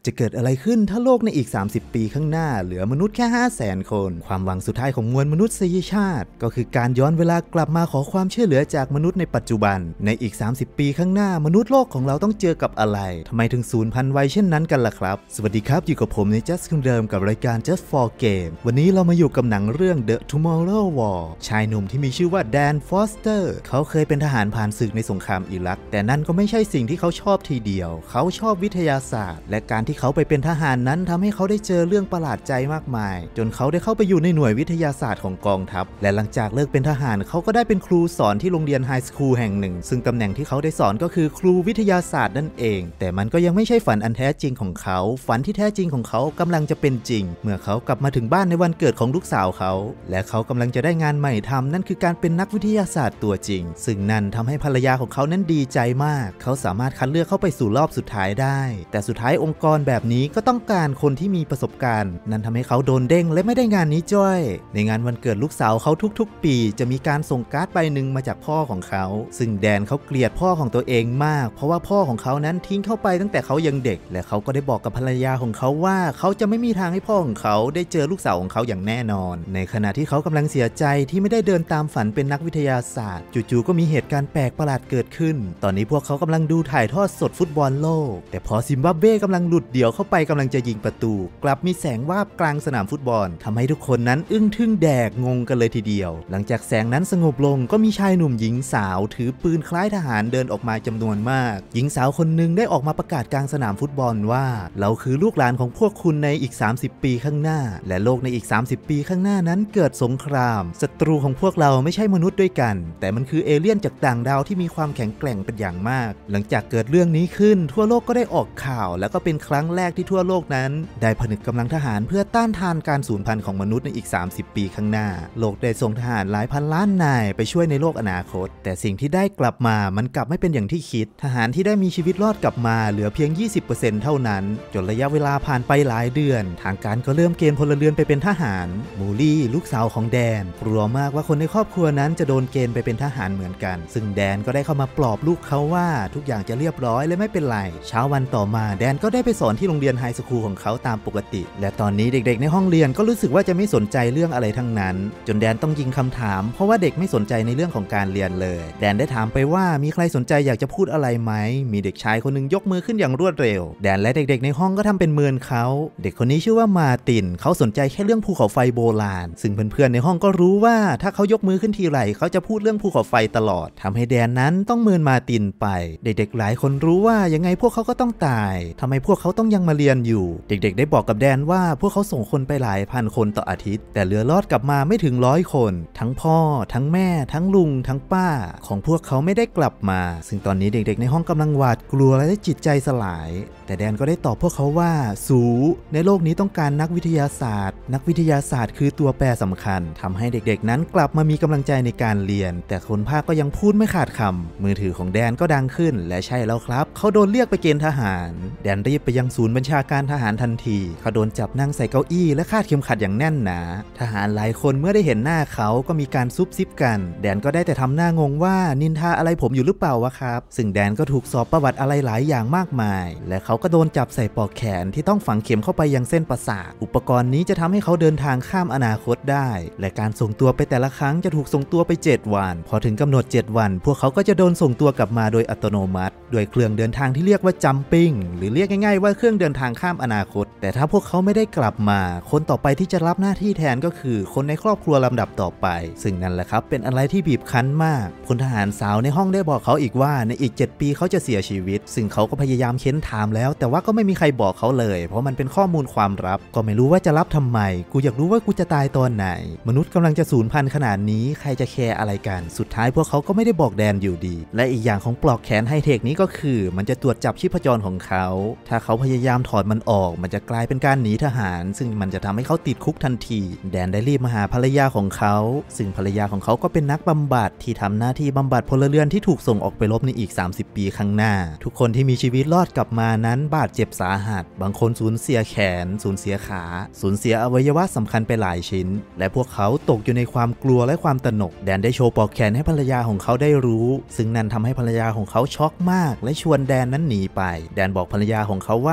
จะเกิดอะไรขึ้นถ้าโลกในอีก30ปีข้างหน้าเหลือมนุษย์แค่ 500,000 คนความหวังสุดท้ายของมวลมนุษยชาติก็คือการย้อนเวลากลับมาขอความช่วยเหลือจากมนุษย์ในปัจจุบันในอีก30ปีข้างหน้ามนุษย์โลกของเราต้องเจอกับอะไรทำไมถึงสูญพันธุ์ไวเช่นนั้นกันล่ะครับสวัสดีครับอยู่กับผมใน Just คนเดิมกับรายการ Just for Game วันนี้เรามาอยู่กับหนังเรื่อง The Tomorrow War ชายหนุ่มที่มีชื่อว่าแดนฟอสเตอร์เขาเคยเป็นทหารผ่านศึกในสงครามอิรักแต่นั่นก็ไม่ใช่สิ่งที่เขาชอบทีเดียวเขาชอบวิทยาศาสตร์และการที่เขาไปเป็นทหารนั้นทำให้เขาได้เจอเรื่องประหลาดใจมากมายจนเขาได้เข้าไปอยู่ในหน่วยวิทยาศาสตร์ของกองทัพและหลังจากเลิกเป็นทหารเขาก็ได้เป็นครูสอนที่โรงเรียนไฮสคูลแห่งหนึ่งซึ่งตำแหน่งที่เขาได้สอนก็คือครูวิทยาศาสตร์นั่นเองแต่มันก็ยังไม่ใช่ฝันอันแท้จริงของเขาฝันที่แท้จริงของเขากำลังจะเป็นจริงเมื่อเขากลับมาถึงบ้านในวันเกิดของลูกสาวเขาและเขากำลังจะได้งานใหม่ทำนั่นคือการเป็นนักวิทยาศาสตร์ตัวจริงซึ่งนั่นทำให้ภรรยาของเขานั้นดีใจมากเขาสามารถคัดเลือกเข้าไปสู่รอบสุดท้ายได้แต่สุดท้ายองค์กรแบบนี้ก็ต้องการคนที่มีประสบการณ์นั่นทำให้เขาโดนเด้งและไม่ได้งานนี้จ้อยในงานวันเกิดลูกสาวเขาทุกๆปีจะมีการส่งการ์ดใบหนึ่งมาจากพ่อของเขาซึ่งแดนเขาเกลียดพ่อของตัวเองมากเพราะว่าพ่อของเขานั้นทิ้งเข้าไปตั้งแต่เขายังเด็กและเขาก็ได้บอกกับภรรยาของเขาว่าเขาจะไม่มีทางให้พ่อของเขาได้เจอลูกสาวของเขาอย่างแน่นอนในขณะที่เขากำลังเสียใจที่ไม่ได้เดินตามฝันเป็นนักวิทยาศาสตร์จู่ๆก็มีเหตุการณ์แปลกประหลาดเกิดขึ้นตอนนี้พวกเขากำลังดูถ่ายทอดสดฟุตบอลโลกแต่พอซิมบับเวกำลังหลุดเดี่ยวเข้าไปกำลังจะยิงประตูกลับมีแสงวาบกลางสนามฟุตบอลทำให้ทุกคนนั้นอึ้งทึ่งแดกงงกันเลยทีเดียวหลังจากแสงนั้นสงบลงก็มีชายหนุ่มหญิงสาวถือปืนคล้ายทหารเดินออกมาจำนวนมากหญิงสาวคนหนึ่งได้ออกมาประกาศกลางสนามฟุตบอลว่าเราคือลูกหลานของพวกคุณในอีก30ปีข้างหน้าและโลกในอีก30ปีข้างหน้านั้นเกิดสงครามศัตรูของพวกเราไม่ใช่มนุษย์ด้วยกันแต่มันคือเอเลี่ยนจากต่างดาวที่มีความแข็งแกร่งเป็นอย่างมากหลังจากเกิดเรื่องนี้ขึ้นทั่วโลกก็ได้ออกข่าวแล้วก็เป็นครั้งแรกที่ทั่วโลกนั้นได้ผนึกกำลังทหารเพื่อต้านทานการสูญพันธุ์ของมนุษย์ในอีก30ปีข้างหน้าโลกได้ส่งทหารหลายพันล้านนายไปช่วยในโลกอนาคตแต่สิ่งที่ได้กลับมามันกลับไม่เป็นอย่างที่คิดทหารที่ได้มีชีวิตรอดกลับมาเหลือเพียง 20% เท่านั้นจนระยะเวลาผ่านไปหลายเดือนทางการก็เริ่มเกณฑ์พลเรือนไปเป็นทหารมูลี่ลูกสาวของแดนกลัวมากว่าคนในครอบครัวนั้นจะโดนเกณฑ์ไปเป็นทหารเหมือนกันซึ่งแดนก็ได้เข้ามาปลอบลูกเขาว่าทุกอย่างจะเรียบร้อยและไม่เป็นไรเช้าวันต่อมาแดนก็ได้ไปสอนที่โรงเรียนไฮสคูลของเขาตามปกติและตอนนี้เด็กๆในห้องเรียนก็รู้สึกว่าจะไม่สนใจเรื่องอะไรทั้งนั้นจนแดนต้องยิงคำถามเพราะว่าเด็กไม่สนใจในเรื่องของการเรียนเลยแดนได้ถามไปว่ามีใครสนใจอยากจะพูดอะไรไหมมีเด็กชายคนหนึ่งยกมือขึ้นอย่างรวดเร็วแดนและเด็กๆในห้องก็ทำเป็นเมินเขาเด็กคนนี้ชื่อว่ามาร์ตินเขาสนใจแค่เรื่องภูเขาไฟโบราณซึ่งเพื่อนๆในห้องก็รู้ว่าถ้าเขายกมือขึ้นทีไรเขาจะพูดเรื่องภูเขาไฟตลอดทำให้แดนนั้นต้องเมินมาร์ตินไปเด็กๆหลายคนรู้ว่ายังไงพวกเขาก็ต้องตายทำไมพวกเขาต้องยังมาเรียนอยู่เด็กๆได้บอกกับแดนว่าพวกเขาส่งคนไปหลายพันคนต่ออาทิตย์แต่เหลือรอดกลับมาไม่ถึง100 คนทั้งพ่อทั้งแม่ทั้งลุงทั้งป้าของพวกเขาไม่ได้กลับมาซึ่งตอนนี้เด็กๆในห้องกำลังหวาดกลัวและจิตใจสลายแต่แดนก็ได้ตอบพวกเขาว่าสูในโลกนี้ต้องการนักวิทยาศาสตร์นักวิทยาศาสตร์คือตัวแปรสำคัญทำให้เด็กๆนั้นกลับมามีกำลังใจในการเรียนแต่คนภาคก็ยังพูดไม่ขาดคำมือถือของแดนก็ดังขึ้นและใช่แล้วครับเขาโดนเรียกไปเกณฑ์ทหารแดนรีบไปยังศูนย์บัญชาการทหารทันทีเขาโดนจับนั่งใส่เก้าอี้และคาดเข็มขัดอย่างแน่นหนาทหารหลายคนเมื่อได้เห็นหน้าเขาก็มีการซุบซิบกันแดนก็ได้แต่ทำหน้างงว่านินทาอะไรผมอยู่หรือเปล่าวะครับซึ่งแดนก็ถูกสอบประวัติอะไรหลายอย่างมากมายและเขาก็โดนจับใส่ปลอกแขนที่ต้องฝังเข็มเข้าไปยังเส้นประสาทอุปกรณ์นี้จะทำให้เขาเดินทางข้ามอนาคตได้และการส่งตัวไปแต่ละครั้งจะถูกส่งตัวไป7 วันพอถึงกำหนด7 วันพวกเขาก็จะโดนส่งตัวกลับมาโดยอัตโนมัติด้วยเครื่องเดินทางที่เรียกว่าจัมปิ้งหรือเรียกง่ายๆว่าเครื่องเดินทางข้ามอนาคตแต่ถ้าพวกเขาไม่ได้กลับมาคนต่อไปที่จะรับหน้าที่แทนก็คือคนในครอบครัวลำดับต่อไปซึ่งนั่นแหละครับเป็นอะไรที่บีบคั้นมากพลทหารสาวในห้องได้บอกเขาอีกว่าในอีก7 ปีเขาจะเสียชีวิตซึ่งเขาก็พยายามเค้นถามแล้วแต่ว่าก็ไม่มีใครบอกเขาเลยเพราะมันเป็นข้อมูลความลับก็ไม่รู้ว่าจะรับทำไมกูอยากรู้ว่ากูจะตายตอนไหนมนุษย์กำลังจะสูญพันธุ์ขนาดนี้ใครจะแคร์อะไรกันสุดท้ายพวกเขาก็ไม่ได้บอกแดนอยู่ดีและอีกอย่างของปลอกแขนไฮเทคนี้ก็คือมันจะตรวจจับชีพจรของเขาถ้าเขาพยายามถอดมันออกมันจะกลายเป็นการหนีทหารซึ่งมันจะทำให้เขาติดคุกทันทีแดนได้รีบมาหาภรรยาของเขาซึ่งภรรยาของเขาก็เป็นนักบำบัดที่ทำหน้าที่บำบัดพลเรือนที่ถูกส่งออกไปรบในอีก30 ปีข้างหน้าทุกคนที่มีชีวิตรอดกลับมานั้นบาดเจ็บสาหัสบางคนสูญเสียแขนสูญเสียขาสูญเสียอวัยวะสำคัญไปหลายชิ้นและพวกเขาตกอยู่ในความกลัวและความตระหนกแดนได้โชว์ปลอกแขนให้ภรรยาของเขาได้รู้ซึ่งนั่นทำให้ภรรยาของเขาช็อกมากและชวนแดนนั้นหนีไปแดนบอกภรรยาของเขาว่า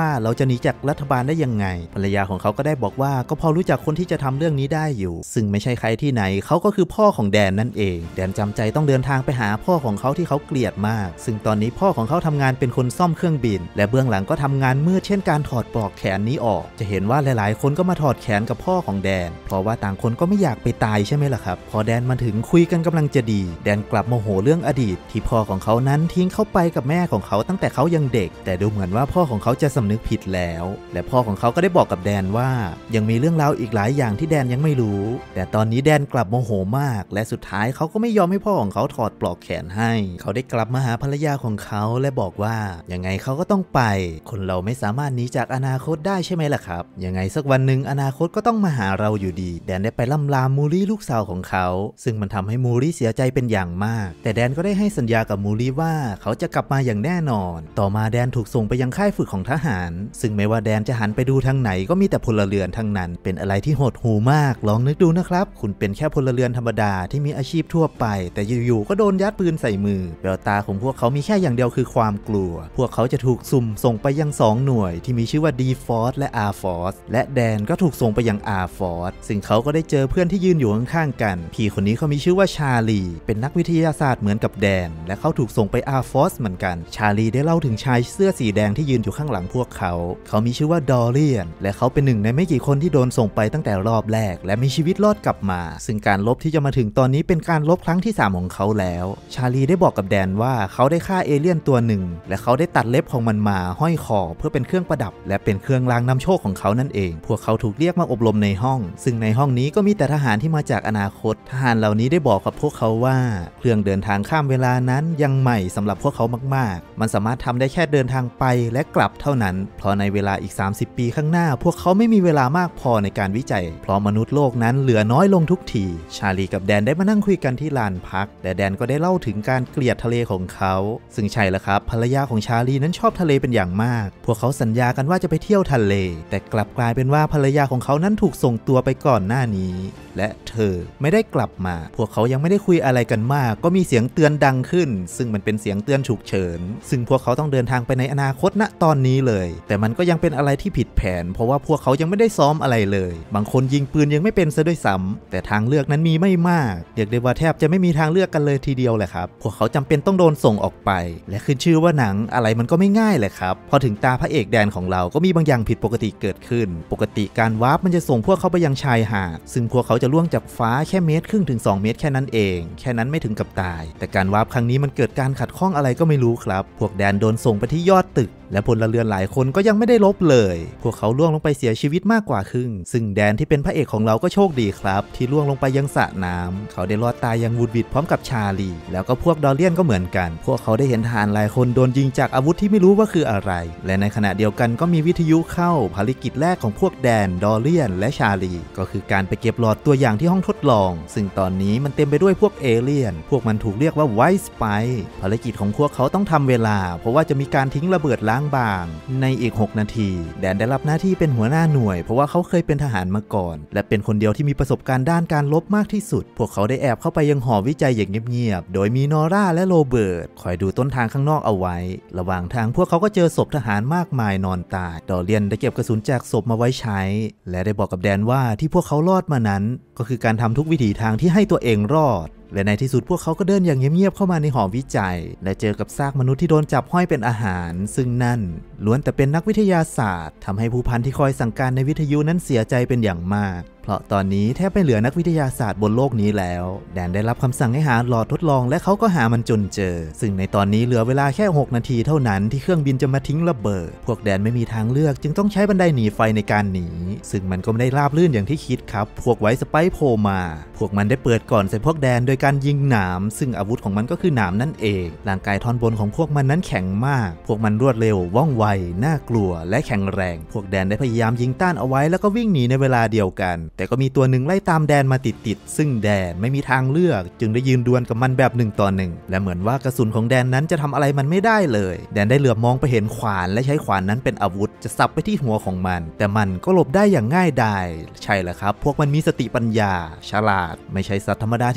เราจะหนีจากรัฐบาลได้ยังไงภรรยาของเขาก็ได้บอกว่าก็พอรู้จักคนที่จะทำเรื่องนี้ได้อยู่ซึ่งไม่ใช่ใครที่ไหนเขาก็คือพ่อของแดนนั่นเองแดนจำใจต้องเดินทางไปหาพ่อของเขาที่เขาเกลียดมากซึ่งตอนนี้พ่อของเขาทำงานเป็นคนซ่อมเครื่องบินและเบื้องหลังก็ทำงานมืดเช่นการถอดปลอกแขนนี้ออกจะเห็นว่าหลายๆคนก็มาถอดแขนกับพ่อของแดนเพราะว่าต่างคนก็ไม่อยากไปตายใช่ไหมล่ะครับพอแดนมาถึงคุยกันกำลังจะดีแดนกลับโมโหเรื่องอดีตที่พ่อของเขานั้นทิ้งเขาไปกับแม่ของเขาตั้งแต่เขายังเด็กแต่ดูเหมือนว่าพ่อของเขาจะสำนึกผิดแล้วและพ่อของเขาก็ได้บอกกับแดนว่ายังมีเรื่องราวอีกหลายอย่างที่แดนยังไม่รู้แต่ตอนนี้แดนกลับโมโหมากและสุดท้ายเขาก็ไม่ยอมให้พ่อของเขาถอดปลอกแขนให้เขาได้กลับมาหาภรรยาของเขาและบอกว่ายังไงเขาก็ต้องไปคนเราไม่สามารถหนีจากอนาคตได้ใช่ไหมล่ะครับยังไงสักวันหนึ่งอนาคตก็ต้องมาหาเราอยู่ดีแดนได้ไปล่ำลามูรี่ลูกสาวของเขาซึ่งมันทำให้มูรี่เสียใจเป็นอย่างมากแต่แดนก็ได้ให้สัญญากับมูรี่ว่าเขาจะกลับมาอย่างแน่นอนต่อมาแดนถูกส่งไปยังค่ายฝึกของทหารซึ่งไม่ว่าแดนจะหันไปดูทางไหนก็มีแต่พลเรือนทั้งนั้นเป็นอะไรที่หดหู่มากลองนึกดูนะครับคุณเป็นแค่พลเรือนธรรมดาที่มีอาชีพทั่วไปแต่อยู่ๆก็โดนยัดปืนใส่มือแววตาของพวกเขามีแค่อย่างเดียวคือความกลัวพวกเขาจะถูกสุ่มส่งไปยัง2หน่วยที่มีชื่อว่า D Force และ R Force และแดนก็ถูกส่งไปยัง R Force ซึ่งเขาก็ได้เจอเพื่อนที่ยืนอยู่ข้างๆกันพี่คนนี้เขามีชื่อว่าชาลีเป็นนักวิทยาศาสตร์เหมือนกับแดนและเขาถูกส่งไป R Force เหมือนกันชาลีได้เล่าถึงชายเสื้อสีแดงที่ยืนอยู่ข้างหลังพวกเขามีชื่อว่าดอเรียนและเขาเป็นหนึ่งในไม่กี่คนที่โดนส่งไปตั้งแต่รอบแรกและมีชีวิตรอดกลับมาซึ่งการลบที่จะมาถึงตอนนี้เป็นการลบครั้งที่3ของเขาแล้วชาลีได้บอกกับแดนว่าเขาได้ฆ่าเอเลี่ยนตัวหนึ่งและเขาได้ตัดเล็บของมันมาห้อยคอเพื่อเป็นเครื่องประดับและเป็นเครื่องรางนำโชคของเขานั่นเองพวกเขาถูกเรียกมาอบรมในห้องซึ่งในห้องนี้ก็มีแต่ทหารที่มาจากอนาคตทหารเหล่านี้ได้บอกกับพวกเขาว่าเครื่องเดินทางข้ามเวลานั้นยังใหม่สำหรับพวกเขามากๆมันสามารถทำได้แค่เดินทางไปและกลับเท่านั้นเพราะในเวลาอีก30 ปีข้างหน้าพวกเขาไม่มีเวลามากพอในการวิจัยเพราะมนุษย์โลกนั้นเหลือน้อยลงทุกทีชาลีกับแดนได้มานั่งคุยกันที่ลานพักแต่แดนก็ได้เล่าถึงการเกลียดทะเลของเขาซึ่งใช่แล้วครับภรรยาของชาลีนั้นชอบทะเลเป็นอย่างมากพวกเขาสัญญากันว่าจะไปเที่ยวทะเลแต่กลับกลายเป็นว่าภรรยาของเขานั้นถูกส่งตัวไปก่อนหน้านี้และเธอไม่ได้กลับมาพวกเขายังไม่ได้คุยอะไรกันมากก็มีเสียงเตือนดังขึ้นซึ่งมันเป็นเสียงเตือนฉุกเฉินซึ่งพวกเขาต้องเดินทางไปในอนาคตณตอนนี้เลยแต่มันก็ยังเป็นอะไรที่ผิดแผนเพราะว่าพวกเขายังไม่ได้ซ้อมอะไรเลยบางคนยิงปืนยังไม่เป็นซะด้วยซ้ำแต่ทางเลือกนั้นมีไม่มากเรียกได้ว่าแทบจะไม่มีทางเลือกกันเลยทีเดียวแหละครับพวกเขาจำเป็นต้องโดนส่งออกไปและขึ้นชื่อว่าหนังอะไรมันก็ไม่ง่ายแหละครับพอถึงตาพระเอกแดนของเราก็มีบางอย่างผิดปกติเกิดขึ้นปกติการวาร์ปมันจะส่งพวกเขาไปยังชายหาดซึ่งพวกเขาจะล่วงจากฟ้าแค่1.5 เมตรถึง2 เมตรแค่นั้นเองแค่นั้นไม่ถึงกับตายแต่การวาร์ปครั้งนี้มันเกิดการขัดข้องอะไรก็ไม่รู้ครับพวกแดนโดนส่งไปที่ยอดตึกและพลเรือนหลายคนก็ยังไม่ได้ลบเลยพวกเขาล่วงลงไปเสียชีวิตมากกว่าครึ่งซึ่งแดนที่เป็นพระเอกของเราก็โชคดีครับที่ล่วงลงไปยังสระน้ำเขาได้รอดตายอย่างวุดวิดพร้อมกับชาลีแล้วก็พวกดอเลียนก็เหมือนกันพวกเขาได้เห็นทหารหลายคนโดนยิงจากอาวุธที่ไม่รู้ว่าคืออะไรและในขณะเดียวกันก็มีวิทยุเข้าภารกิจแรกของพวกแดนดอเลียนและชาลีก็คือการไปเก็บหลอดตัวอย่างที่ห้องทดลองซึ่งตอนนี้มันเต็มไปด้วยพวกเอเลี่ยนพวกมันถูกเรียกว่าไวท์สไปร์ภารกิจของพวกเขาต้องทำเวลาเพราะว่าจะมีการทิ้งระเบิดล้างบางในอีก6 นาทีแดนได้รับหน้าที่เป็นหัวหน้าหน่วยเพราะว่าเขาเคยเป็นทหารมาก่อนและเป็นคนเดียวที่มีประสบการณ์ด้านการรบมากที่สุดพวกเขาได้แอบเข้าไปยังหอวิจัยอย่างเงียบๆโดยมีนอร่าและโรเบิร์ตคอยดูต้นทางข้างนอกเอาไว้ระหว่างทางพวกเขาก็เจอศพทหารมากมายนอนตายดอเลียนได้เก็บกระสุนจากศพมาไว้ใช้และได้บอกกับแดนว่าที่พวกเขารอดมานั้นก็คือการทำทุกวิถีทางที่ให้ตัวเองรอดและในที่สุดพวกเขาก็เดินอย่างเงียบๆเข้ามาในหอวิจัยและเจอกับซากมนุษย์ที่โดนจับห้อยเป็นอาหารซึ่งนั่นล้วนแต่เป็นนักวิทยาศาสตร์ทำให้ผู้พันที่คอยสั่งการในวิทยุนั้นเสียใจเป็นอย่างมากเพราะตอนนี้แทบไม่เหลือนักวิทยาศาสตร์บนโลกนี้แล้วแดนได้รับคำสั่งให้หาหลอดทดลองและเขาก็หามันจนเจอซึ่งในตอนนี้เหลือเวลาแค่6 นาทีเท่านั้นที่เครื่องบินจะมาทิ้งระเบิดพวกแดนไม่มีทางเลือกจึงต้องใช้บันไดหนีไฟในการหนีซึ่งมันก็ไม่ได้ราบรื่นอย่างที่คิดครับพวกไวท์สไปร์โผล่มาพวกมันได้เปิดก่อนใส่พวกแดนโดยการยิงหนามซึ่งอาวุธของมันก็คือหนามนั่นเองร่างกายท่อนบนของพวกมันนั้นแข็งมากพวกมันรวดเร็วว่องไวน่ากลัวและแข็งแรงพวกแดนได้พยายามยิงต้านเอาไว้แล้วก็วิ่งหนีในเวลาเดียวกันแต่ก็มีตัวหนึ่งไล่ตามแดนมาติดซึ่งแดนไม่มีทางเลือกจึงได้ยืนดวลกับมันแบบ1 ต่อ 1และเหมือนว่ากระสุนของแดนนั้นจะทำอะไรมันไม่ได้เลยแดนได้เหลือบมองไปเห็นขวานและใช้ขวานนั้นเป็นอาวุธจะสับไปที่หัวของมันแต่มันก็หลบได้อย่างง่ายดายใช่แหละครับพวกมันมีสติปัญญาฉลาดไม่ใช่สัตว์ธรรมดาที่จะเดิน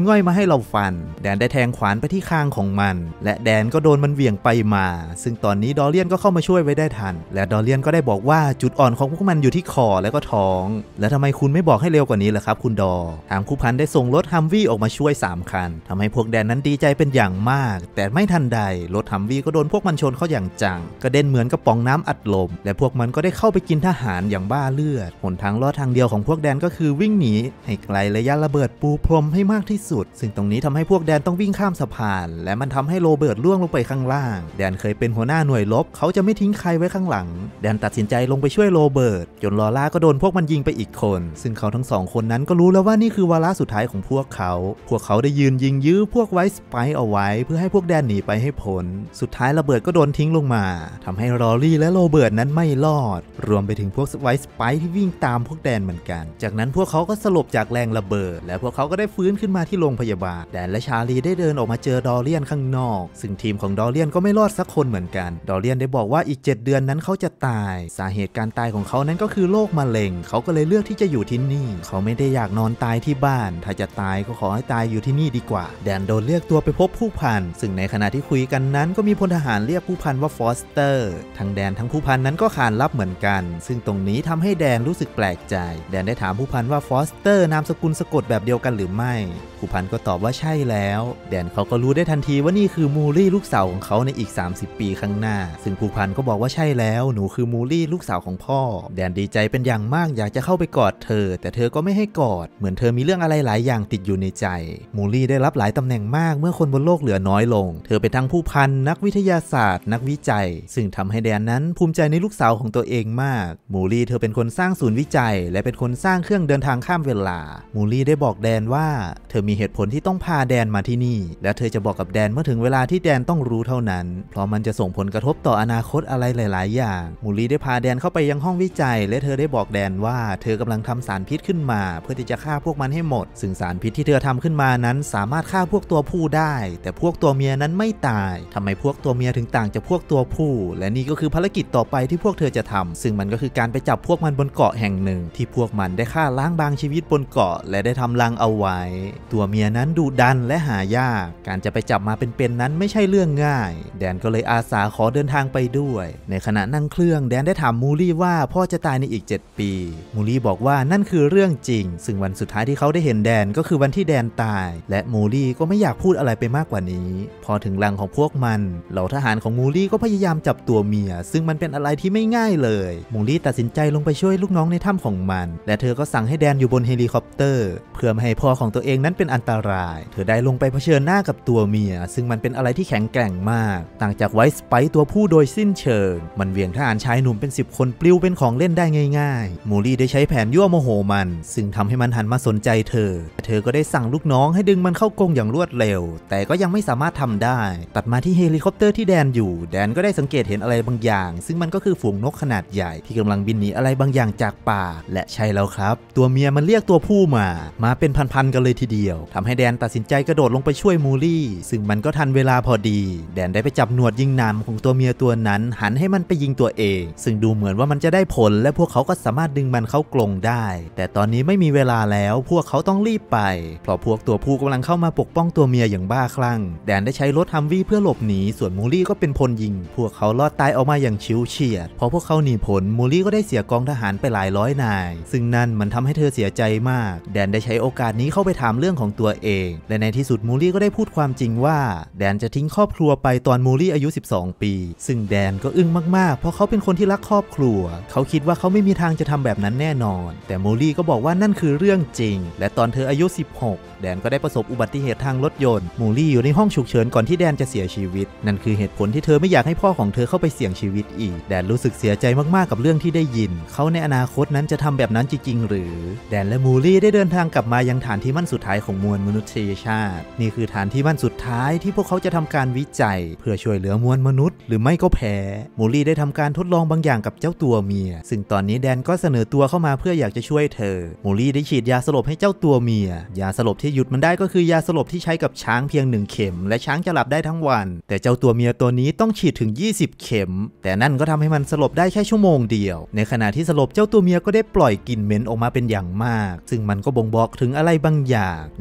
ง่อยๆมาให้เราฟันแดนได้แทงขวานไปที่คางของมันและแดนก็โดนมันเหวี่ยงไปมาซึ่งตอนนี้ดอเลียนก็เข้ามาช่วยไว้ได้ทันและดอเลียนก็ได้บอกว่าจุดอ่อนของพวกมันอยู่ที่คอและก็ท้องและทำไมคุณไม่บอกให้เร็วกว่านี้ล่ะครับคุณดอทางผู้พันได้ส่งรถฮัมวี่ออกมาช่วย3 คันทำให้พวกแดนนั้นดีใจเป็นอย่างมากแต่ไม่ทันใดรถฮัมวี่ก็โดนพวกมันชนเข้าอย่างจังกระเด็นเหมือนกระป๋องน้ำอัดลมและพวกมันก็ได้เข้าไปกินทหารอย่างบ้าเลือดหนทางรอดทางเดียวของพวกแดนก็คือวิ่งหนีให้ไกลระยะระเบิดปูพรมให้มากที่สุดซึ่งตรงนี้ทำให้พวกแดนต้องวิ่งข้ามสะพานและมันทำให้โรเบิร์ตล่วงลงไปข้างล่างแดนเคยเป็นหัวหน้าหน่วยรบเขาจะไม่ทิ้งใครไว้ข้างหลังแดนตัดสินใจลงไปช่วยโรเบิร์ตจนลอร่าก็โดนพวกมันยิงไปอีกคนซึ่งเขาทั้ง2 คนนั้นก็รู้แล้วว่านี่คือวาระสุดท้ายของพวกเขาได้ยืนยิงยื้อพวกไวท์สไปร์เอาไว้เพื่อให้พวกแดนหนีไปให้พ้นสุดท้ายระเบิดก็โดนทิ้งลงมาทำให้ลอรี่และโรเบิร์ตนั้นไม่รอดรวมไปถึงพวกไวท์สไปร์ที่วิ่งตามพวกแดนเหมือนกันจากนั้นพวกเขาก็สลบจากแรงระเบิดและพวกเขาก็ได้ฟื้นขึ้นมาที่โรงพยาบาลแดนและชาลีได้เดินออกมาเจอดอเลียนข้างนอกซึ่งทีมของดอเลียนก็ไม่รอดสักคนเหมือนกันดอเลียนได้บอกว่าอีก7 เดือนนั้นเขาจะตายสาเหตุการตายของเขานั้นก็คือโรคมะเร็งเขาก็เลยเลือกที่จะอยู่ที่นี่เขาไม่ได้อยากนอนตายที่บ้านถ้าจะตายก็ขอให้ตายอยู่ที่นี่ดีกว่าแดนโดนเรียกตัวไปพบผู้พันซึ่งในขณะที่คุยกันนั้นก็มีพลทหารเรียกผู้พันว่าฟอสเตอร์ทั้งแดนทั้งผู้พันนั้นก็ขานรับเหมือนกันซึ่งตรงนี้ทำให้แดนรู้สึกแปลกใจแดนได้ถามผู้พันว่าฟอสเตอร์นามสกุลสะกดแบบเดียวกันหรือไม่ผู้พันก็ตอบว่าใช่แล้วแดนเขาก็รู้ได้ทันทีว่านี่คือมูลี่ลูกสาวของเขาในอีก30 ปีข้างหน้าซึ่งผู้พันก็บอกว่าใช่แล้วหนูคือมูลี่ลูกสาวของพ่อแดนดีใจเป็นอย่างมากอยากจะเข้าไปกอดเธอแต่เธอก็ไม่ให้กอดเหมือนเธอมีเรื่องอะไรหลายอย่างติดอยู่ในใจมูลี่ได้รับหลายตำแหน่งมากเมื่อคนบนโลกเหลือน้อยลงเธอเป็นทั้งผู้พันนักวิทยาศาสตร์นักวิจัยซึ่งทำให้แดนนั้นภูมิใจในลูกสาวของตัวเองมากมูลี่เธอเป็นคนสร้างศูนย์วิจัยและเป็นคนสร้างเครื่องเดินทางข้ามเวลามูลี่ได้บอกแดนว่าเธอมีเหตุผลที่ต้องพาแดนมาที่นี่และเธอจะบอกกับแดนเมื่อถึงเวลาที่แดนต้องรู้เท่านั้นเพราะมันจะส่งผลกระทบต่ออนาคตอะไรหลายๆอย่างมูลี่ได้พาแดนเข้าไปยังห้องวิจัยและเธอได้บอกแดนว่าเธอกำลังทำสารพิษขึ้นมาเพื่อที่จะฆ่าพวกมันให้หมดซึ่งสารพิษที่เธอทำขึ้นมานั้นสามารถฆ่าพวกตัวผู้ได้แต่พวกตัวเมียนั้นไม่ตายทำไมพวกตัวเมียถึงต่างจากพวกตัวผู้และนี่ก็คือภารกิจต่อไปที่พวกเธอจะทำซึ่งมันก็คือการไปจับพวกมันบนเกาะแห่งหนึ่งที่พวกมันได้ฆ่าล้างบางชีวิตบนเกาะและได้ทำรังเอาไว้ตัวเมียนั้นดุดันและหายากการจะไปจับมาเป็นนั้นไม่ใช่เรื่องง่ายแดนก็เลยอาสาขอเดินทางไปด้วยในขณะนั่งเครื่องแดนได้ถามมูลี่ว่าพ่อจะตายในอีก7 ปีมูลี่บอกว่านั่นคือเรื่องจริงซึ่งวันสุดท้ายที่เขาได้เห็นแดนก็คือวันที่แดนตายและมูลี่ก็ไม่อยากพูดอะไรไปมากกว่านี้พอถึงรังของพวกมันเหล่าทหารของมูลี่ก็พยายามจับตัวเมียซึ่งมันเป็นอะไรที่ไม่ง่ายเลยมูลี่ตัดสินใจลงไปช่วยลูกน้องในถ้ำของมันและเธอก็สั่งให้แดนอยู่บนเฮลิคอปเตอร์เพื่อไม่ให้พ่อของตัวเองนั้นเป็นอันตรายเธอได้ลงไปเผชิญหน้ากับตัวเมียซึ่งมันเป็นอะไรที่แข็งแกร่งมากต่างจากไวท์สไปร์ตัวผู้โดยสิ้นเชิงมันเหวี่ยงทหารชายหนุ่มเป็น10 คนปลิวเป็นของเล่นได้ง่ายๆมูลี่ได้ใช้แผนยั่วโมโหมันซึ่งทำให้มันหันมาสนใจเธอก็ได้สั่งลูกน้องให้ดึงมันเข้ากรงอย่างรวดเร็วแต่ก็ยังไม่สามารถทำได้ตัดมาที่เฮลิคอปเตอร์ที่แดนอยู่แดนก็ได้สังเกตเห็นอะไรบางอย่างซึ่งมันก็คือฝูงนกขนาดใหญ่ที่กำลังบินหนีอะไรบางอย่างจากป่าและใช่แล้วครับตัวเมียมันเรียกตัวผู้มาเป็นพันๆกันเลยทีเดียวทำให้แดนตัดสินใจกระโดดลงไปช่วยมูลี่ซึ่งมันก็ทันเวลาพอดีแดนได้ไปจับหนวดยิงนำของตัวเมียตัวนั้นหันให้มันไปยิงตัวเองซึ่งดูเหมือนว่ามันจะได้ผลและพวกเขาก็สามารถดึงมันเข้ากรงได้แต่ตอนนี้ไม่มีเวลาแล้วพวกเขาต้องรีบไปเพราะพวกตัวผู้กำลังเข้ามาปกป้องตัวเมียอย่างบ้าคลั่งแดนได้ใช้รถฮัมวี่เพื่อหลบหนีส่วนมูลี่ก็เป็นพลยิงพวกเขารอดตายออกมาอย่างชิวเฉียดพอพวกเขาหนีผลมูลี่ก็ได้เสียกองทหารไปหลายร้อยนายซึ่งนั่นมันทำให้เธอเสียใจมากแดนได้ใช้โอกาสนี้เข้าไปถามเรื่องของตัวเองและในที่สุดมูลี่ก็ได้พูดความจริงว่าแดนจะทิ้งครอบครัวไปตอนมูลี่อายุ12 ปีซึ่งแดนก็อึ้งมากๆเพราะเขาเป็นคนที่รักครอบครัวเขาคิดว่าเขาไม่มีทางจะทำแบบนั้นแน่นอนแต่มูลี่ก็บอกว่านั่นคือเรื่องจริงและตอนเธออายุ16แดนก็ได้ประสบอุบัติเหตุทางรถยนต์มูลี่อยู่ในห้องฉุกเฉินก่อนที่แดนจะเสียชีวิตนั่นคือเหตุผลที่เธอไม่อยากให้พ่อของเธอเข้าไปเสี่ยงชีวิตอีกแดนรู้สึกเสียใจมากๆกับเรื่องที่ได้ยินเขาในอนาคตนั้นจะทำแบบนั้นจริงๆหรือแดนและมูลี่ได้เดินทางกลับมายังฐานที่มั่นสุดท้ายของมวลมนุษยชาตินี่คือฐานที่มั่นสุดท้ายที่พวกเขาจะทำการวิจัยเพื่อช่วยเหลือมวลมนุษย์หรือไม่ก็แพ้มูลี่ได้ทำการทดลองบางอย่างกับเจ้าตัวเมียซึ่งตอนนี้แดนก็เสนอตัวเข้ามาเพื่ออยากจะช่วยเธอมูลี่ได้ฉีดยาสลบให้เจ้าตัวเมียยาสลบที่หยุดมันได้ก็คือยาสลบที่ใช้กับช้างเพียง1 เข็มและช้างจะหลับได้ทั้งวันแต่เจ้าตัวเมียตัวนี้ต้องฉีดถึง20 เข็มแต่นั่นก็ทำให้มันสลบได้แค่ชั่วโมงเดียวในขณะที่สลบเจ้าตัวเมียก็ได้ปล่อยกลิ่นเหม็นออกมาเป็นอย่างมากซึ่งมันก็บ่งบอกถึงอะไรบางอย่างใน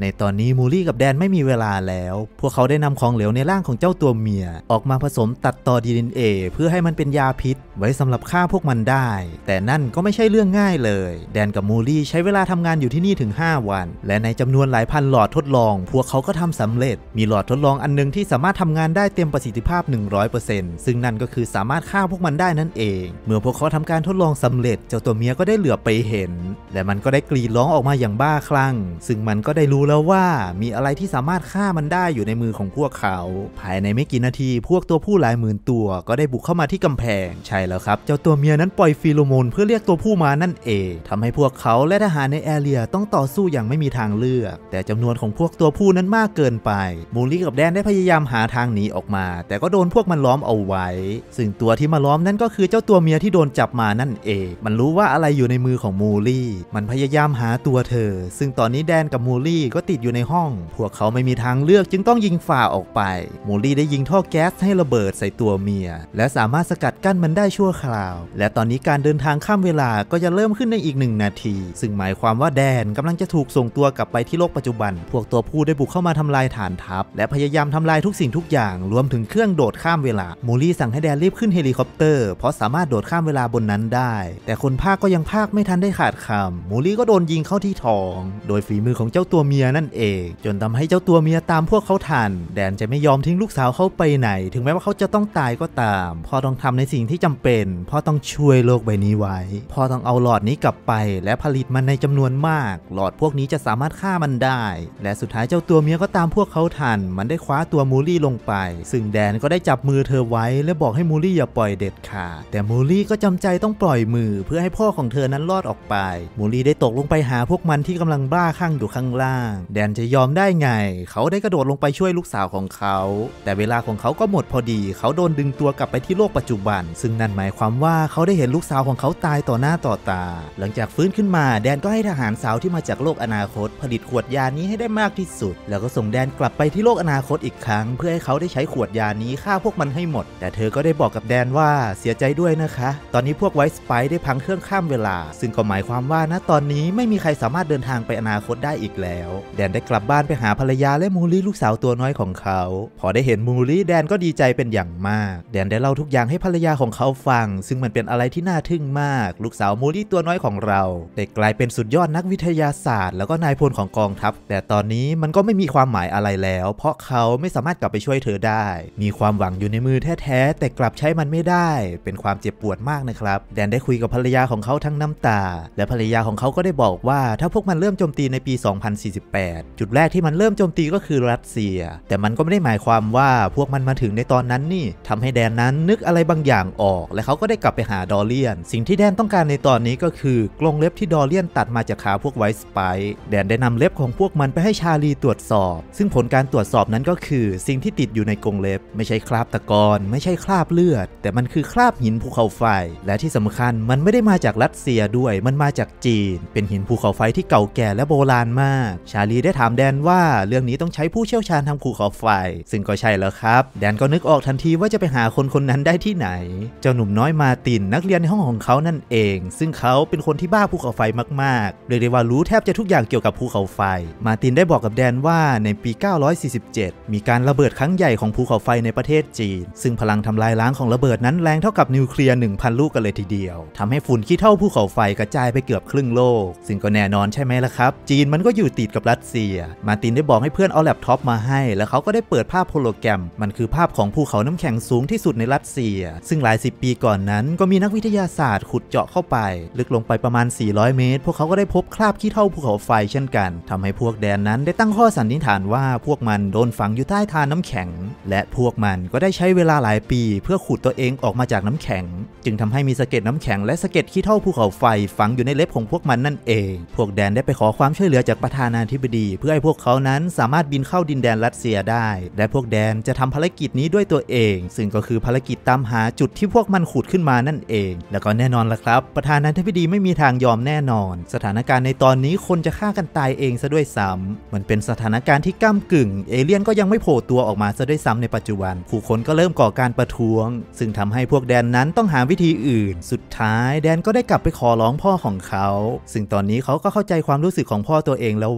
ตอนนี้มูลี่กับแดนไม่มีเวลาแล้วพวกเขาได้นำของเหลวในร่างของเจ้าตัวเมียออกมาผสมตัดต่อ DNA เพื่อให้มันเป็นยาพิษไว้สำหรับฆ่าพวกมันได้แต่นั่นก็ไม่ใช่เรื่องง่ายเลยแดนกับมูลี่ใช้เวลาทำงานอยู่ที่นี่ถึง5 วันและในจำนวนหลายพันหลอดทดลองพวกเขาก็ทำสำเร็จมีหลอดทดลองอันนึงที่สามารถทำงานได้เต็มประสิทธิภาพ 100% ซึ่งนั่นก็คือสามารถฆ่าพวกมันได้นั่นเองเมื่อพวกเขาทำการทดลองสำเร็จเจ้าตัวเมียก็ได้เหลือบไปเห็นและมันก็ได้กรีดร้องออกมาอย่างบ้าคลั่งซึ่งมันก็ได้รู้แล้วว่ามีอะไรที่สามารถฆ่ามันได้อยู่ในมือของพวกเขาภายในไม่กี่นาทีพวกตัวผู้หลายหมื่นตัวก็ได้บุกเข้ามาที่กำแพงใช่แล้วครับเจ้าตัวเมียนั้นปล่อยฟีโรโมนเพื่อเรียกตัวผู้มานั่นเองทำให้พวกเขาและทหารในแอเรียต้องต่อสู้อย่างไม่มีทางเลือกแต่จำนวนของพวกตัวผู้นั้นมากเกินไปมูลี่กับแดนได้พยายามหาทางหนีออกมาแต่ก็โดนพวกมันล้อมเอาไว้ซึ่งตัวที่มาล้อมนั่นก็คือเจ้าตัวเมียที่โดนจับมานั่นเองมันรู้ว่าอะไรอยู่ในมือของมูลี่มันพยายามหาตัวเธอซึ่งตอนนี้แดนกับมูลี่ก็ติดอยู่ในห้องพวกเขาไม่มีทางเลือกจึงต้องยิงฝ่าออกไปมูลี่ได้ยิงท่อแก๊สให้ระเบิดใส่ตัวเมียและสามารถสกัดกั้นมันได้ชั่วคราวและตอนนี้การเดินทางข้ามเวลาก็จะเริ่มขึ้นในอีก1 นาทีซึ่งหมายความว่าแดนกำลังจะถูกส่งตัวกลับไปที่โลกปัจจุบันพวกตัวผู้ได้บุกเข้ามาทำลายฐานทัพและพยายามทำลายทุกสิ่งทุกอย่างรวมถึงเครื่องโดดข้ามเวลามูลี่สั่งให้แดนรีบขึ้นเฮลิคอปเตอร์เพราะสามารถโดดข้ามเวลาบนนั้นได้แต่คนพากก็ยังพากไม่ทันได้ขาดคำมูลี่ก็โดนยิงเข้าที่ท้องโดยฝีมือของเจ้าตัวเมียนั่นเองจนทำให้เจ้าตัวเมียตามพวกเขาทันแดนจะไม่ยอมทิ้งลูกสาวเขาไปไหนถึงแม้ว่าเขาจะต้องตายก็ตามพ่อต้องทำในสิ่งที่จำเป็นพ่อต้องช่วยโลกใบนี้ไว้พ่อต้องเอาหลอดนี้กลับไปและผลิตมันในจำนวนมากหลอดพวกนี้จะสามารถฆ่ามันได้และสุดท้ายเจ้าตัวเมียก็ตามพวกเขาทันมันได้คว้าตัวมูลี่ลงไปซึ่งแดนก็ได้จับมือเธอไว้และบอกให้มูลี่อย่าปล่อยเด็ดขาดแต่มูลี่ก็จำใจต้องปล่อยมือเพื่อให้พ่อของเธอนั้นรอดออกไปมูลี่ได้ตกลงไปหาพวกมันที่กำลังบ้าคลั่งอยู่ข้างล่างแดนจะยอมได้ไงเขาได้กระโดดลงไปช่วยลูกสาวของเขาแต่เวลาของเขาก็หมดพอดีเขาโดนดึงตัวกลับไปที่โลกปัจจุบันซึ่งนั่นหมายความว่าเขาได้เห็นลูกสาวของเขาตายต่อหน้าต่อตาหลังจากฟื้นขึ้นมาแดนก็ให้ทหารสาวที่มาจากโลกอนาคตผลิตขวดยานี้ให้ได้มากที่สุดแล้วก็ส่งแดนกลับไปที่โลกอนาคตอีกครั้งเพื่อให้เขาได้ใช้ขวดยานี้ฆ่าพวกมันให้หมดแต่เธอก็ได้บอกกับแดนว่าเสียใจด้วยนะคะตอนนี้พวกไวท์สไปร์ได้พังเครื่องข้ามเวลาซึ่งก็หมายความว่าณตอนนี้ไม่มีใครสามารถเดินทางไปอนาคตได้อีกแล้วแดนได้กลับบ้านไปหาภรรยาและมูลี่ลูกสาวตัวน้อยของเขาพอได้เห็นมูลี่แดนก็ดีใจเป็นอย่างมากแดนได้เล่าทุกอย่างให้ภรรยาของเขาฟังซึ่งมันเป็นอะไรที่น่าทึ่งมากลูกสาวมูลี่ตัวน้อยของเราได้กลายเป็นสุดยอดนักวิทยาศาสตร์แล้วก็นายพลของกองทัพแต่ตอนนี้มันก็ไม่มีความหมายอะไรแล้วเพราะเขาไม่สามารถกลับไปช่วยเธอได้มีความหวังอยู่ในมือแท้ๆแต่กลับใช้มันไม่ได้เป็นความเจ็บปวดมากนะครับแดนได้คุยกับภรรยาของเขาทั้งน้ำตาและภรรยาของเขาก็ได้บอกว่าถ้าพวกมันเริ่มโจมตีในปี 2048 จุดแรกที่มันเริ่มโจมตีก็คือรัสเซียแต่มันก็ไม่ได้หมายความว่าพวกมันมาถึงในตอนนั้นนี่ทำให้แดนนั้นนึกอะไรบางอย่างออกและเขาก็ได้กลับไปหาดอเลียนสิ่งที่แดนต้องการในตอนนี้ก็คือกรงเล็บที่ดอเลียนตัดมาจากขาพวกไวท์สไปร์แดนได้นำเล็บของพวกมันไปให้ชาลีตรวจสอบซึ่งผลการตรวจสอบนั้นก็คือสิ่งที่ติดอยู่ในกรงเล็บไม่ใช่คราบตะกอนไม่ใช่คราบเลือดแต่มันคือคราบหินภูเขาไฟและที่สำคัญมันไม่ได้มาจากรัสเซียด้วยมันมาจากจีนเป็นหินภูเขาไฟที่เก่าแก่และโบราณมากชาลีได้ถามแดนว่าเรื่องนี้ต้องใช้ผู้เชี่ยวชาญทางภูเขาไฟซึ่งก็ใช่แล้วครับแดนก็นึกออกทันทีว่าจะไปหาคนนั้นได้ที่ไหนเจ้าหนุ่มน้อยมาตินนักเรียนในห้องของเขานั่นเองซึ่งเขาเป็นคนที่บ้าภูเขาไฟมากๆเรียกได้ว่ารู้แทบจะทุกอย่างเกี่ยวกับภูเขาไฟมาตินได้บอกกับแดนว่าในปี 947 มีการระเบิดครั้งใหญ่ของภูเขาไฟในประเทศจีนซึ่งพลังทำลายล้างของระเบิดนั้นแรงเท่ากับนิวเคลียร์ 1,000 ลูกกันเลยทีเดียวทำให้ฝุ่นขี้เถ้าภูเขาไฟกระจายไปเกือบครึ่งโลกซึ่งก็แน่นอนใช่ไหมล่ะครับจีนมันก็อยู่ติดกับรัสเซียมาตินได้บอกให้เพื่อนเอาแล็ปท็อปมาให้แล้วเขาก็ได้เปิดภาพโฮโลแกรมมันคือภาพของภูเขาน้ำแข็งสูงที่สุดในรัสเซียซึ่งหลาย10 ปีก่อนนั้นก็มีนักวิทยาศาสตร์ขุดเจาะเข้าไปลึกลงไปประมาณ400 เมตรพวกเขาก็ได้พบคราบขี้เถ้าภูเขาไฟเช่นกันทำให้พวกแดนนั้นได้ตั้งข้อสันนิษฐานว่าพวกมันโดนฝังอยู่ใต้ธารน้ำแข็งและพวกมันก็ได้ใช้เวลาหลายปีเพื่อขุดตัวเองออกมาจากน้ำแข็งจึงทำให้มีสะเก็ดน้ำแข็งและสะเก็ดขี้เถ้าภูเขาไฟฝังอยู่ในเล็บของพวกมันนั่นเองพวกแดนได้ไปขอความช่วยเหลือจากประธานาธิบดีเพื่อให้พวกเขานั้นสามารถบินเข้าดินแดนรัสเซียได้และพวกแดนจะทำภารกิจนี้ด้วยตัวเองซึ่งก็คือภารกิจตามหาจุดที่พวกมันขุดขึ้นมานั่นเองแล้วก็แน่นอนละครับประธานาธิบดีไม่มีทางยอมแน่นอนสถานการณ์ในตอนนี้คนจะฆ่ากันตายเองซะด้วยซ้ำมันเป็นสถานการณ์ที่ก้ำกึ่งเอเลี่ยนก็ยังไม่โผล่ตัวออกมาซะด้วยซ้ำในปัจจุบันผู้คนก็เริ่มก่อการประท้วงซึ่งทำให้พวกแดนนั้นต้องหาวิธีอื่นสุดท้ายแดนก็ได้กลับไปขอร้องพ่อของเขาซึ่งตอนนี้เขาก็เข้าใจความรู้สึกของพ่อตัวเองแล้วว่า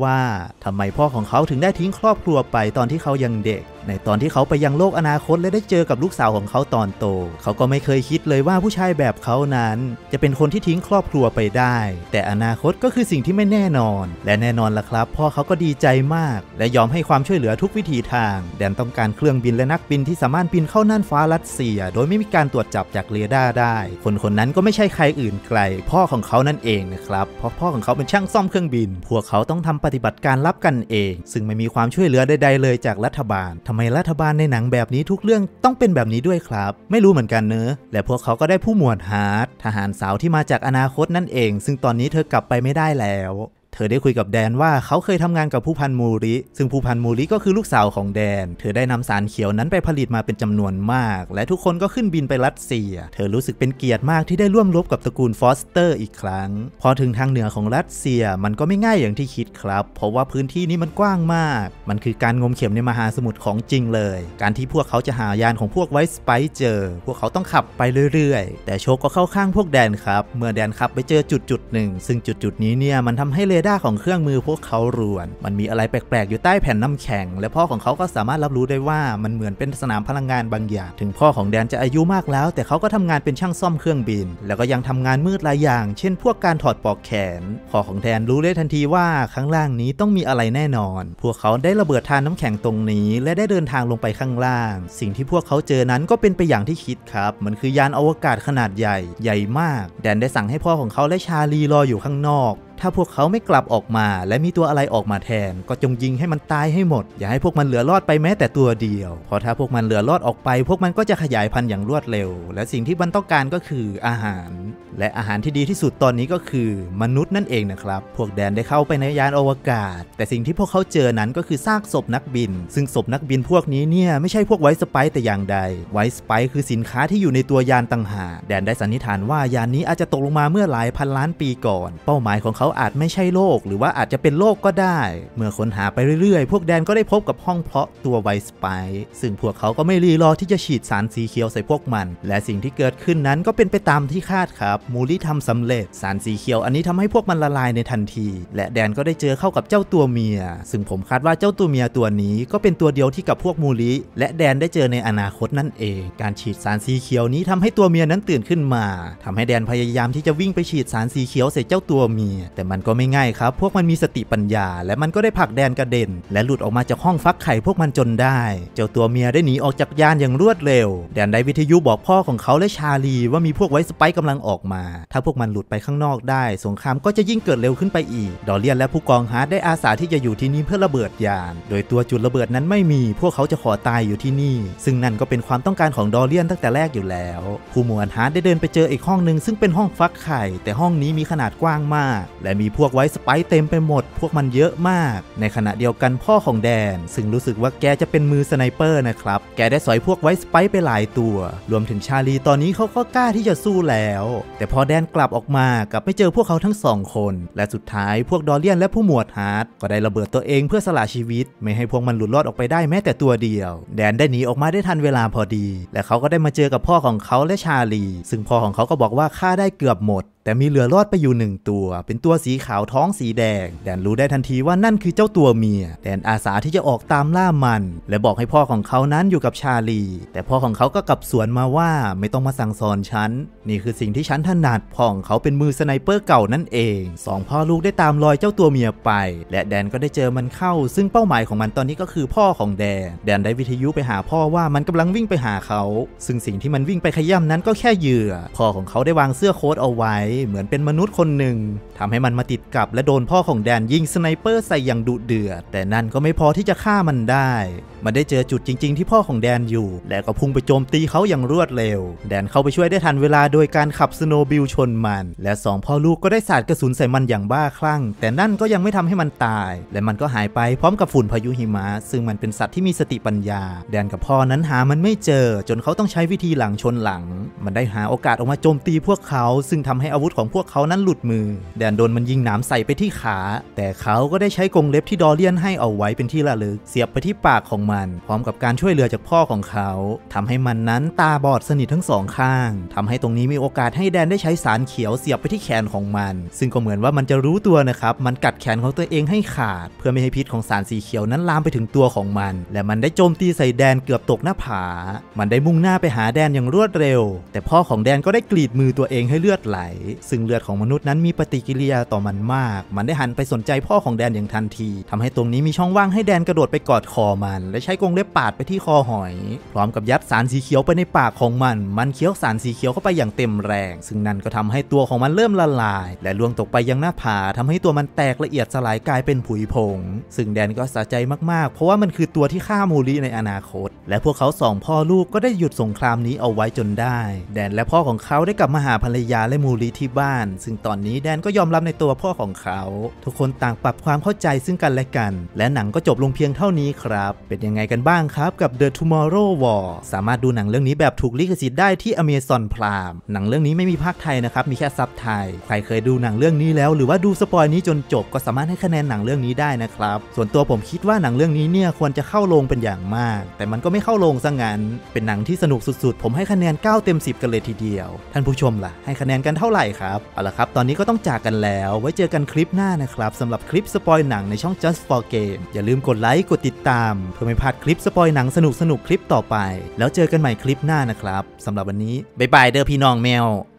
ทำไมพ่อของเขาถึงได้ทิ้งครอบครัวไปตอนที่เขายังเด็กในตอนที่เขาไปยังโลกอนาคตและได้เจอกับลูกสาวของเขาตอนโตเขาก็ไม่เคยคิดเลยว่าผู้ชายแบบเขานั้นจะเป็นคนที่ทิ้งครอบครัวไปได้แต่อนาคตก็คือสิ่งที่ไม่แน่นอนและแน่นอนล่ะครับพ่อเขาก็ดีใจมากและยอมให้ความช่วยเหลือทุกวิถีทางแดนต้องการเครื่องบินและนักบินที่สามารถบินเข้าน่านฟ้ารัสเซียโดยไม่มีการตรวจจับจากเรดาร์ได้คนนั้นก็ไม่ใช่ใครอื่นไกลพ่อของเขานั่นเองนะครับเพราะพ่อของเขาเป็นช่างซ่อมเครื่องบินพวกเขาต้องทำปฏิบัติการลับกันเองซึ่งไม่มีความช่วยเหลือใดๆเลยจากรัฐบาลทำไมรัฐบาลในหนังแบบนี้ทุกเรื่องต้องเป็นแบบนี้ด้วยครับไม่รู้เหมือนกันเนอะและพวกเขาก็ได้ผู้หมวดฮาร์ดทหารสาวที่มาจากอนาคตนั่นเองซึ่งตอนนี้เธอกลับไปไม่ได้แล้วเธอได้คุยกับแดนว่าเขาเคยทำงานกับผู้พันมูริซึ่งผู้พันมูริก็คือลูกสาวของแดนเธอได้นำสารเขียวนั้นไปผลิตมาเป็นจำนวนมากและทุกคนก็ขึ้นบินไปรัสเซียเธอรู้สึกเป็นเกียรติมากที่ได้ร่วมรบกับตระกูลฟอสเตอร์อีกครั้งพอถึงทางเหนือของรัสเซียมันก็ไม่ง่ายอย่างที่คิดครับเพราะว่าพื้นที่นี้มันกว้างมากมันคือการงมเข็มในมหาสมุทรของจริงเลยการที่พวกเขาจะหายานของพวกไวท์สไปซ์เจอพวกเขาต้องขับไปเรื่อยๆแต่โชคก็เข้าข้างพวกแดนครับเมื่อแดนขับไปเจอจุดหนึ่งซึ่งจุดนี้เนี่ยมันทำให้เรดาร์ของเครื่องมือพวกเขารวนมันมีอะไรแปลกๆอยู่ใต้แผ่นน้ำแข็งและพ่อของเขาก็สามารถรับรู้ได้ว่ามันเหมือนเป็นสนามพลังงานบางอย่างถึงพ่อของแดนจะอายุมากแล้วแต่เขาก็ทำงานเป็นช่างซ่อมเครื่องบินแล้วก็ยังทำงานมืดหลายอย่างเช่นพวกการถอดปลอกแขนพ่อของแดนรู้ได้ทันทีว่าข้างล่างนี้ต้องมีอะไรแน่นอนพวกเขาได้ระเบิดทานน้ำแข็งตรงนี้และได้เดินทางลงไปข้างล่างสิ่งที่พวกเขาเจอนั้นก็เป็นไปอย่างที่คิดครับมันคือยานอวกาศขนาดใหญ่มากแดนได้สั่งให้พ่อของเขาและชาลีรออยู่ข้างนอกถ้าพวกเขาไม่กลับออกมาและมีตัวอะไรออกมาแทนก็จงยิงให้มันตายให้หมดอย่าให้พวกมันเหลือรอดไปแม้แต่ตัวเดียวเพราะถ้าพวกมันเหลือรอดออกไปพวกมันก็จะขยายพันธุ์อย่างรวดเร็วและสิ่งที่มันต้องการก็คืออาหารและอาหารที่ดีที่สุดตอนนี้ก็คือมนุษย์นั่นเองนะครับพวกแดนได้เข้าไปในยานอวกาศแต่สิ่งที่พวกเขาเจอนั้นก็คือซากศพนักบินซึ่งศพนักบินพวกนี้เนี่ยไม่ใช่พวกไวท์สไปซ์แต่อย่างใดไวท์สไปซ์คือสินค้าที่อยู่ในตัวยานต่างหากแดนได้สันนิษฐานว่ายานนี้อาจจะตกลงมาเมื่อหลายพันล้านปีก่อนเป้าหมายของเขาอาจไม่ใช่โลกหรือว่าอาจจะเป็นโลกก็ได้เมื่อค้นหาไปเรื่อยๆพวกแดนก็ได้พบกับห้องเพาะตัวไวท์สไปซ์ซึ่งพวกเขาก็ไม่รีรอที่จะฉีดสารสีเขียวใส่พวกมันและสิ่งที่เกิดขึ้นนั้นก็เป็นไปตามที่คาดครับมูริทำสำเร็จสารสีเขียวอันนี้ทำให้พวกมันละลายในทันทีและแดนก็ได้เจอเข้ากับเจ้าตัวเมียซึ่งผมคาดว่าเจ้าตัวเมียตัวนี้ก็เป็นตัวเดียวที่กับพวกมูริและแดนได้เจอในอนาคตนั่นเองการฉีดสารสีเขียวนี้ทำให้ตัวเมียนั้นตื่นขึ้นมาทำให้แดนพยายามที่จะวิ่งไปฉีดสารสีเขียวใส่เจ้าตัวเมียแต่มันก็ไม่ง่ายครับพวกมันมีสติปัญญาและมันก็ได้ผลักแดนกระเด็นและหลุดออกมาจากห้องฟักไข่พวกมันจนได้เจ้าตัวเมียได้หนีออกจากยานอย่างรวดเร็วแดนได้วิทยุบอกพ่อของเขาและชาลีว่ามีพวกไวท์สไปซ์กำลังออกมาถ้าพวกมันหลุดไปข้างนอกได้สงครามก็จะยิ่งเกิดเร็วขึ้นไปอีกดอเลียนและผู้กองฮาร์ดได้อาสาที่จะอยู่ที่นี่เพื่อระเบิดยานโดยตัวจุดระเบิดนั้นไม่มีพวกเขาจะขอตายอยู่ที่นี่ซึ่งนั่นก็เป็นความต้องการของดอเลียนตั้งแต่แรกอยู่แล้วผู้หมวดฮาร์ดได้เดินไปเจออีกห้องหนึ่งซึ่งเป็นห้องฟักไข่แต่ห้องนี้มีขนาดกว้างมากและมีพวกไวท์สไปซ์เต็มไปหมดพวกมันเยอะมากในขณะเดียวกันพ่อของแดนซึ่งรู้สึกว่าแกจะเป็นมือสไนเปอร์นะครับแกได้สอยพวกไวท์สไปซ์ไปหลายตัวรวมถึงชาลีตอนนี้เขาก็กล้าที่จะสู้แล้วแต่พอแดนกลับออกมากลับไม่เจอพวกเขาทั้งสองคนและสุดท้ายพวกดอเลียนและผู้หมวดฮาร์ดก็ได้ระเบิดตัวเองเพื่อสละชีวิตไม่ให้พวกมันหลุดรอดออกไปได้แม้แต่ตัวเดียวแดนได้หนีออกมาได้ทันเวลาพอดีและเขาก็ได้มาเจอกับพ่อของเขาและชาลีซึ่งพ่อของเขาก็บอกว่าฆ่าได้เกือบหมดแต่มีเหลือรอดไปอยู่1ตัวเป็นตัวสีขาวท้องสีแดงแดนรู้ได้ทันทีว่านั่นคือเจ้าตัวเมียแดนอาสาที่จะออกตามล่ามันและบอกให้พ่อของเขานั้นอยู่กับชาลีแต่พ่อของเขาก็กลับสวนมาว่าไม่ต้องมาสั่งสอนฉันนี่คือสิ่งที่ฉันถนัดพ่อของเขาเป็นมือสไนเปอร์เก่านั่นเอง2พ่อลูกได้ตามรอยเจ้าตัวเมียไปและแดนก็ได้เจอมันเข้าซึ่งเป้าหมายของมันตอนนี้ก็คือพ่อของแดนได้วิทยุไปหาพ่อว่ามันกำลังวิ่งไปหาเขาซึ่งสิ่งที่มันวิ่งไปขย่ำนั้นก็แค่เหยื่อพ่อของเขาได้วางเสื้อโค้ทเอาไว้เหมือนเป็นมนุษย์คนหนึ่งทำให้มันมาติดกับและโดนพ่อของแดนยิงสไนเปอร์ใส่อย่างดุเดือดแต่นั่นก็ไม่พอที่จะฆ่ามันได้มันได้เจอจุดจริงๆที่พ่อของแดนอยู่และก็พุ่งไปโจมตีเขาอย่างรวดเร็วแดนเข้าไปช่วยได้ทันเวลาโดยการขับสโนว์บิลชนมันและ2พ่อลูกก็ได้สาดกระสุนใส่มันอย่างบ้าคลั่งแต่นั่นก็ยังไม่ทำให้มันตายและมันก็หายไปพร้อมกับฝุ่นพายุหิมะซึ่งมันเป็นสัตว์ที่มีสติปัญญาแดนกับพ่อนั้นหามันไม่เจอจนเขาต้องใช้วิธีหลังชนหลังมันได้หาโอกาสออกมาโจมตีพวกเขาซึ่งทำให้อววุธของพวกเขานั้นหลุดมือแดนโดนมันยิงหนามใส่ไปที่ขาแต่เขาก็ได้ใช้กรงเล็บที่ดอเลียนให้เอาไว้เป็นที่ระลึกเสียบไปที่ปากของมันพร้อมกับการช่วยเหลือจากพ่อของเขาทำให้มันนั้นตาบอดสนิททั้งสองข้างทำให้ตรงนี้มีโอกาสให้แดนได้ใช้สารเขียวเสียบไปที่แขนของมันซึ่งก็เหมือนว่ามันจะรู้ตัวนะครับมันกัดแขนของตัวเองให้ขาดเพื่อไม่ให้พิษของสารสีเขียวนั้นลามไปถึงตัวของมันและมันได้โจมตีใส่แดนเกือบตกหน้าผามันได้มุ่งหน้าไปหาแดนอย่างรวดเร็วแต่พ่อของแดนก็ได้กรีดมือตัวเองให้เลือดไหลซึ่งเลือดของมนุษย์นั้นมีปฏิกิริยาต่อมันมากมันได้หันไปสนใจพ่อของแดนอย่างทันทีทำให้ตรงนี้มีช่องว่างให้แดนกระโดดไปกอดคอมันและใช้กรงเล็บปาดไปที่คอหอยพร้อมกับยัดสารสีเขียวไปในปากของมันเคี้ยวสารสีเขียวเข้าไปอย่างเต็มแรงซึ่งนั่นก็ทำให้ตัวของมันเริ่มละลายและล่วงตกไปยังหน้าผาทำให้ตัวมันแตกละเอียดสลายกลายเป็นผุยผงซึ่งแดนก็สะใจมากๆเพราะว่ามันคือตัวที่ฆ่ามูริในอนาคตและพวกเขาสองพ่อลูกก็ได้หยุดสงครามนี้เอาไว้จนได้แดนและพ่อของเขาได้กลับมาหาภรรยาและมูริที่บ้านซึ่งตอนนี้แดนก็ยอมรับในตัวพ่อของเขาทุกคนต่างปรับความเข้าใจซึ่งกันและกันและหนังก็จบลงเพียงเท่านี้ครับเป็นยังไงกันบ้างครับกับ The Tomorrow War สามารถดูหนังเรื่องนี้แบบถูกลิขสิทธิ์ได้ที่ Amazon Prime หนังเรื่องนี้ไม่มีภาคไทยนะครับมีแค่ซับไทยใครเคยดูหนังเรื่องนี้แล้วหรือว่าดูสปอยนี้จนจบก็สามารถให้คะแนนหนังเรื่องนี้ได้นะครับส่วนตัวผมคิดว่าหนังเรื่องนี้เนี่ยควรจะเข้าโรงเป็นอย่างมากแต่มันก็ไม่เข้าโรงซะงั้นเป็นหนังที่สนุกสุดๆผมให้คะแนน9 เต็ม 10กันเลยทีเดียวท่านผู้ชมล่ะให้คะแนนกันเท่าไหร่ครับเอาล่ะครับตอนนี้ก็ต้องจากกันแล้วไว้เจอกันคลิปหน้านะครับสำหรับคลิปสปอยหนังในช่อง Just for Game อย่าลืมกดไลค์กดติดตามเพื่อไม่พลาดคลิปสปอยหนังสนุกๆคลิปต่อไปแล้วเจอกันใหม่คลิปหน้านะครับสำหรับวันนี้บ๊ายบายเด้อพี่น้องแมว